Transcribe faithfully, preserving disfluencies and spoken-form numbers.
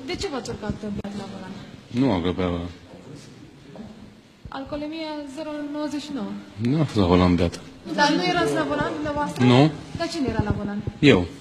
De ce v-ați urcat beat la volan? Nu am grăbeală. Alcoolemia zero virgulă nouăzeci și nouă. Nu am fost la volan beat. Dar nu erați la volan dumneavoastră? Nu. Dar cine era la volan? Eu.